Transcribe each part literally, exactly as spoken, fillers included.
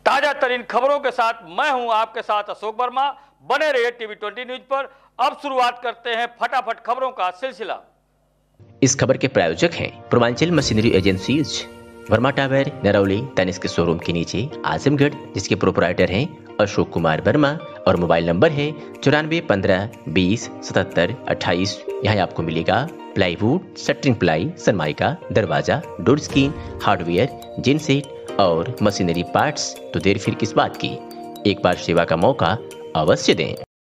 ताजा तरीन खबरों के साथ मैं हूं आपके साथ अशोक वर्मा। बने रहिए टीवी ट्वेंटी न्यूज पर। अब शुरुआत करते हैं फटाफट खबरों का सिलसिला। इस खबर के प्रायोजक हैं Purvanchal machinery agencies, Verma tower, Narauli, Tanishq के शोरूम के नीचे आजमगढ़, जिसके प्रोपराइटर हैं अशोक कुमार वर्मा और मोबाइल नंबर है चौरानवे पंद्रह बीस सतहत्तर अट्ठाईस। यहाँ आपको मिलेगा प्लाईवुड, शटरिंग प्लाई, सनमाइका, दरवाजा, डोर स्क्रीन, हार्डवेयर, जिनसेट और मशीनरी पार्ट्स। तो देर फिर किस बात की, एक बार सेवा का मौका अवश्य दें।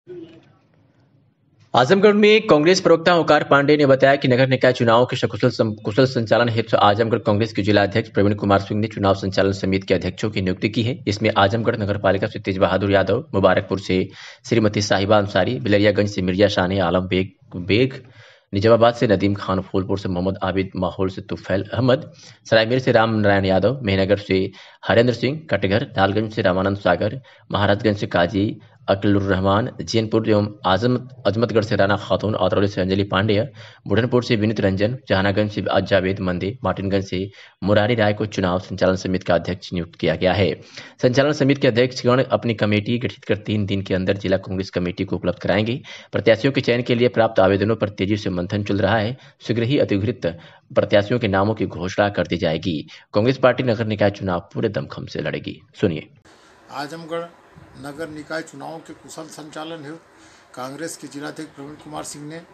आजमगढ़ में कांग्रेस प्रवक्ता ओंकार पांडे ने बताया कि नगर निकाय चुनाव के सकुशल कुशल संचालन हेतु आजमगढ़ कांग्रेस के जिला अध्यक्ष प्रवीण कुमार सिंह ने चुनाव संचालन समिति के अध्यक्षों की नियुक्ति की है। इसमें आजमगढ़ नगर पालिका से तेज बहादुर यादव, मुबारकपुर से श्रीमती साहिबा अंसारी, बिलरियागंज से मिर्जा शान आलम बेग बेग निजामाबाद से नदीम खान, फूलपुर से मोहम्मद आबिद, माहौल से तुफैल अहमद, सरायमीर से राम नारायण यादव, मेहनगर से हरेंद्र सिंह, कटघर लालगंज से रामानंद सागर, महाराजगंज से काजी अकलुर रहमान, जैनपुर एवं आजम अजमतगढ़ से राना खातून, औतरौली से अंजलि पांडेय, बुढ़नपुर से विनीत रंजन, जहानागंज से जावेद मंदे, मार्टिनगंज से मुरारी राय को चुनाव संचालन समिति का अध्यक्ष नियुक्त किया गया है। संचालन समिति के अध्यक्षगण अपनी कमेटी गठित कर तीन दिन के अंदर जिला कांग्रेस कमेटी को उपलब्ध कराएंगे। प्रत्याशियों के चयन के लिए प्राप्त आवेदनों पर तेजी से मंथन चल रहा है। शीघ्र ही अधिकृत प्रत्याशियों के नामों की घोषणा कर दी जाएगी। कांग्रेस पार्टी नगर निकाय चुनाव पूरे दमखम से लड़ेगी। सुनिए। आजमगढ़ नगर निकाय चुनावों के कुशल संचालन हेतु कांग्रेस के जिलाध्यक्ष प्रवीण कुमार सिंह ने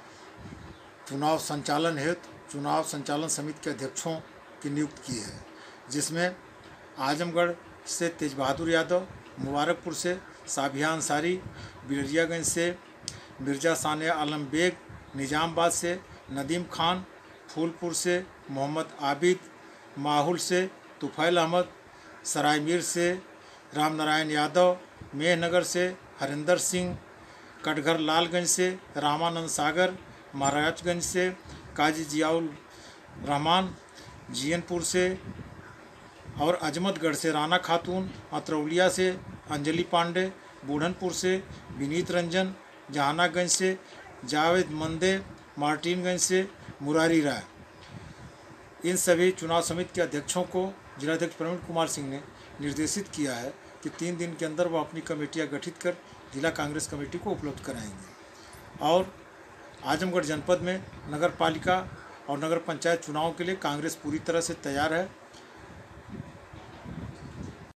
चुनाव संचालन हेतु चुनाव संचालन समिति के अध्यक्षों की नियुक्ति की है, जिसमें आजमगढ़ से तेज बहादुर यादव, मुबारकपुर से साबिया अंसारी, बिलरियागंज से मिर्जा शान आलम बेग, निजामाबाद से नदीम खान, फूलपुर से मोहम्मद आबिद, माहौल से तुफैल अहमद, सरायमीर से राम नारायण यादव, मेहनगर से हरिंदर सिंह, कटघर लालगंज से रामानंद सागर, महाराजगंज से काजी जियाउल रहमान, जियनपुर से और अजमतगढ़ से राना खातून, अतरौलिया से अंजलि पांडे, बूढ़नपुर से विनीत रंजन, जहानागंज से जावेद मंदे, मार्टिनगंज से मुरारी राय। इन सभी चुनाव समिति के अध्यक्षों को जिलाध्यक्ष प्रवीण कुमार सिंह ने निर्देशित किया है कि तीन दिन के अंदर वो अपनी कमेटियां गठित कर जिला कांग्रेस कमेटी को उपलब्ध कराएंगे। और आजमगढ़ जनपद में नगर पालिका और नगर पंचायत चुनाव के लिए कांग्रेस पूरी तरह से तैयार है।